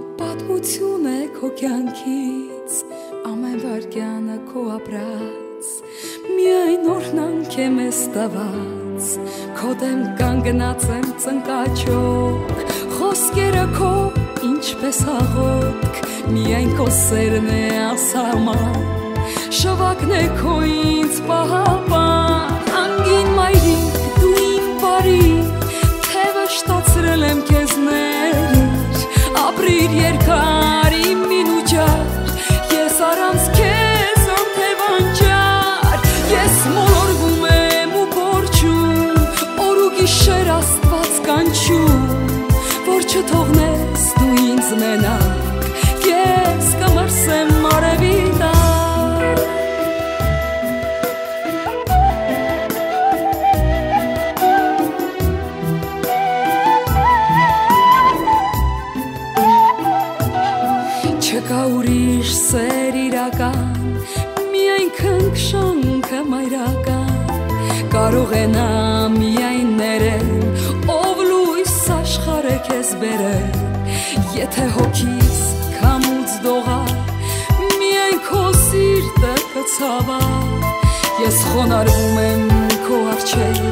պատմություն է քո կյանքից, ամեն վարկյանը քո ապրած, միայն օրհնանք է մեզ տված, քո դեմ կանգնած եմ ծնկաճոք, խոսքերը քո ինչպես աղոթք, միայն քո սերն է ասարման, շվակն է քո ինձ պահապան, անգին մայրիկ դու իմ բարիք, թևը շտացրել եմ քեզ ներիր, ապրիր երկար իմ մինուջար, ես առանց քեզ անթևանջար, ես մոլորվում եմ ու փորչում, օր ու գիշեր Աստված կանչում, որ չթողնես դու ինձ մենակ, ես կմրսեմ արևի տակ։ Չկա ուրիշ սեր իրական, միայն քնքշանքը մայրական, կարող է նա միայն ներել, ով լույս աշխարհ է քեզ բերել, եթե հոգիս քամուց դողար, միայն քո սիրտը կցավար, ես խոնարհվում եմ քո առջև,